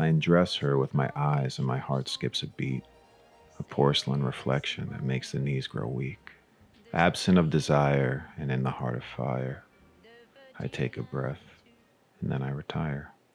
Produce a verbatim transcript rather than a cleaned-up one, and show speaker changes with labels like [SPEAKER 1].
[SPEAKER 1] I undress her with my eyes and my heart skips a beat, a porcelain reflection that makes the knees grow weak. Absent of desire and in the heart of fire, I take a breath and then I retire.